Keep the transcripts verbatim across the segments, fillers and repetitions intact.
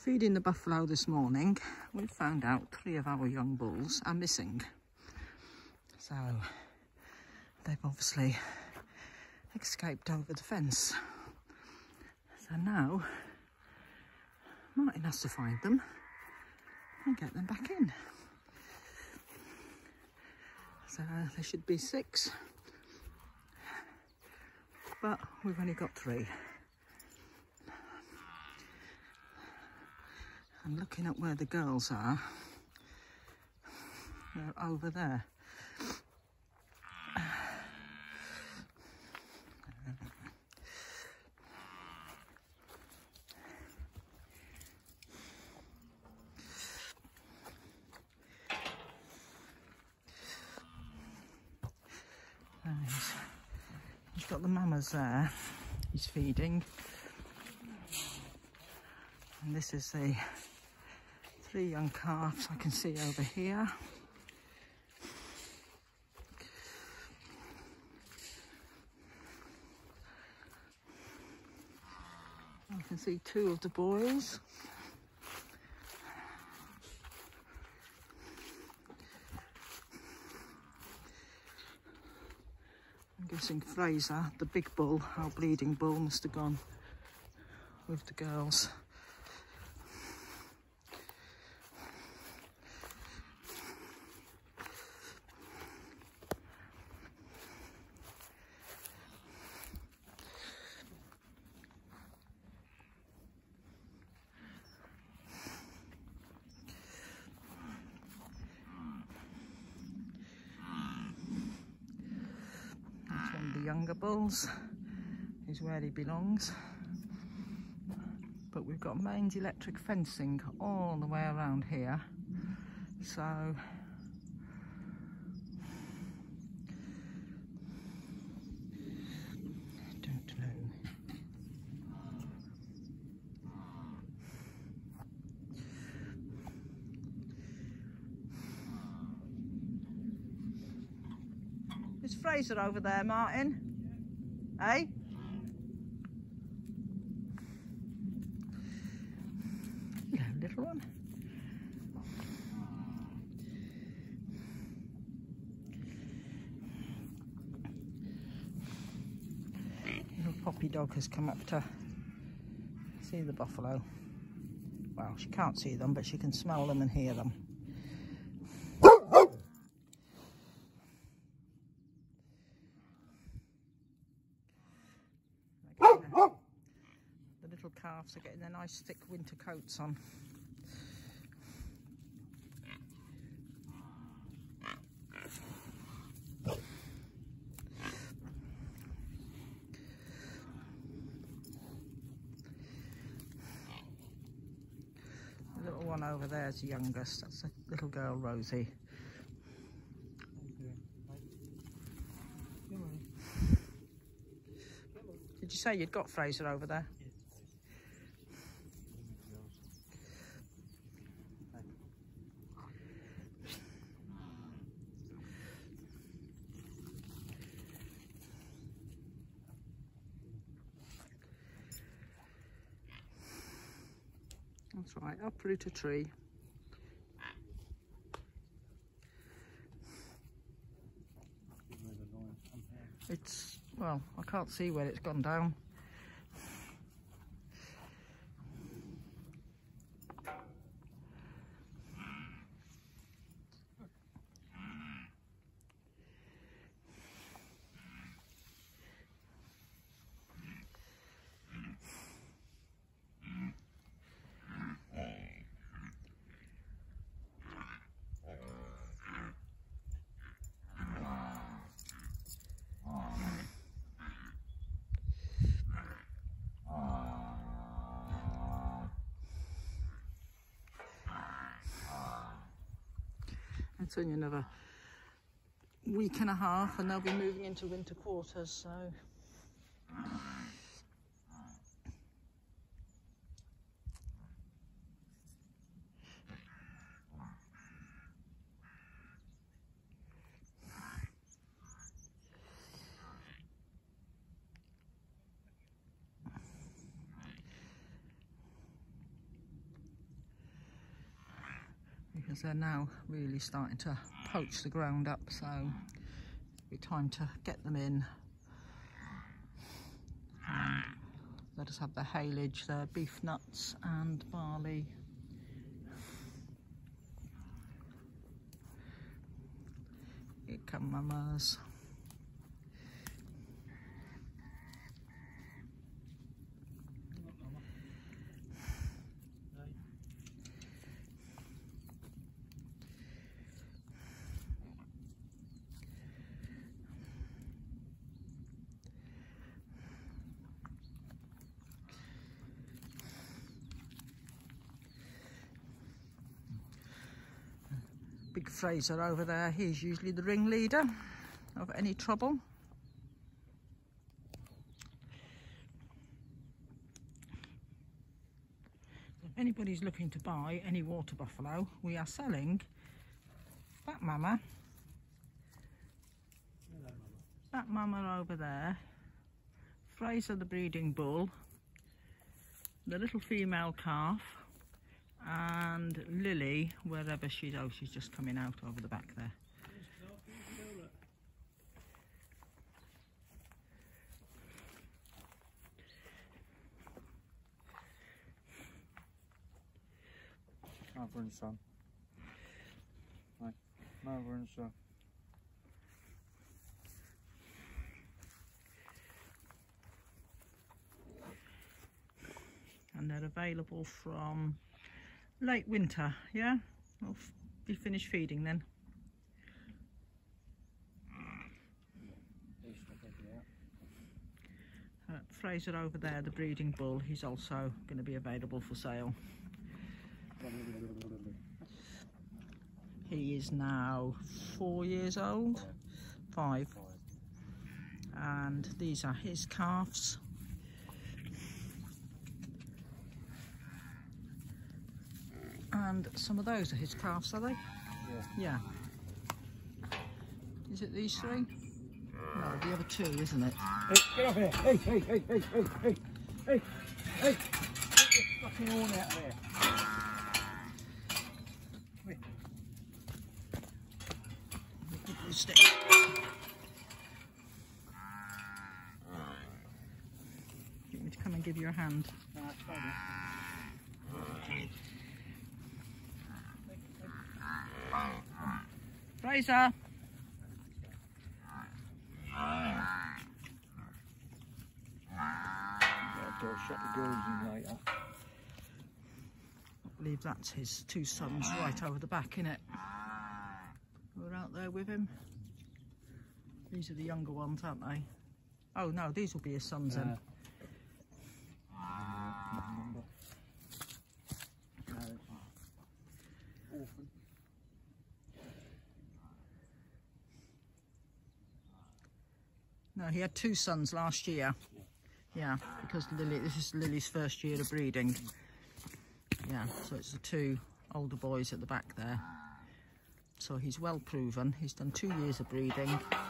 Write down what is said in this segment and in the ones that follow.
Feeding the buffalo this morning, we've found out three of our young bulls are missing. So they've obviously escaped over the fence. So now Martin has to find them and get them back in. So there should be six, but we've only got three. And looking at where the girls are, they're over there. He's, he's got the mamas there, he's feeding. And this is the three young calves I can see over here. I can see two of the boys. I'm guessing Fraser, the big bull, our bleeding bull, must have gone with the girls. Younger bulls is where he belongs, but we've got mains electric fencing all the way around here, so I don't know. Is Fraser over there, Martin? Hey? Yeah, little one. Little Poppy dog has come up to see the buffalo. Well, she can't see them, but she can smell them and hear them. The little calves are getting their nice thick winter coats on. The little one over there is the youngest. That's the little girl, Rosie. Did you say you'd got Fraser over there? That's right, uproot a tree. It's, well, I can't see where it's gone down. It's only another week and a half and they'll be moving into winter quarters, so because they're now really starting to poach the ground up, so it'll be time to get them in. Um, let us have the haylage, their beef nuts and barley. Here come mamas. Big Fraser over there, he's usually the ringleader of any trouble. If anybody's looking to buy any water buffalo, we are selling that mama, that mama over there, Fraser the breeding bull, the little female calf, and Lily, wherever she's, oh, she's just coming out over the back there. Mother and son. Right, mother and son. And they're available from late winter, yeah? We'll be finished feeding then. Uh, Fraser over there, the breeding bull, he's also going to be available for sale. He is now four years old, five, and these are his calves. And some of those are his calves, are they? Yeah. Yeah. Is it these three? No, the other two, isn't it? Hey, get off here! Hey, hey, hey, hey, hey, hey, hey, hey! Get your fucking horn out of there! Come here. Stick. You want me to come and give you a hand? No, it's fine. Fraser! I'll shut the girls in later. I believe that's his two sons right over the back, innit? We're out there with him. These are the younger ones, aren't they? Oh no, these will be his sons then. Orphan. No, he had two sons last year. Yeah, because Lily, this is Lily's first year of breeding. Yeah, so it's the two older boys at the back there. So he's well proven. He's done two years of breeding.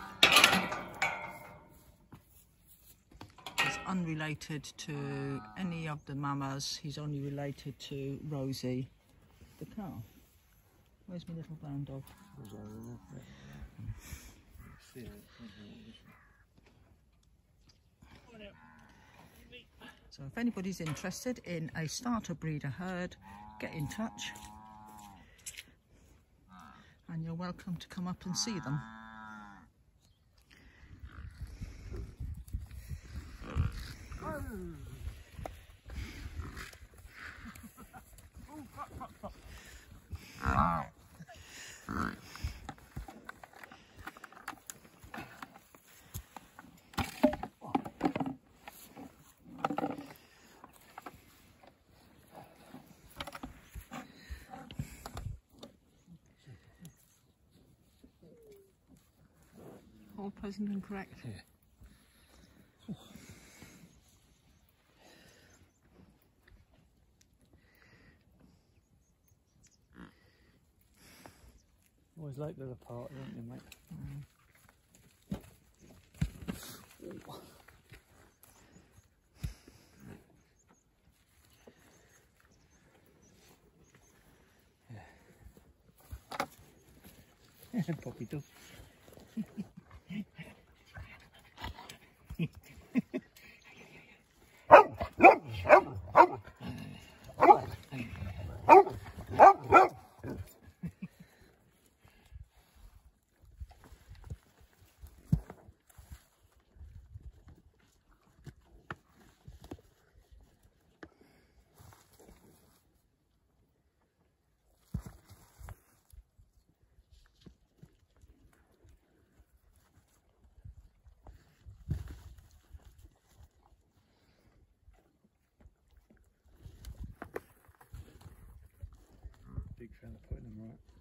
He's unrelated to any of the mamas. He's only related to Rosie, the calf. Where's my little brown dog? So if anybody's interested in a starter breeder herd, get in touch. And you're welcome to come up and see them. All present and correct. Yeah. Always like the party, aren't you, mate? Mm. Yeah. Probably does. Big fan of putting them right.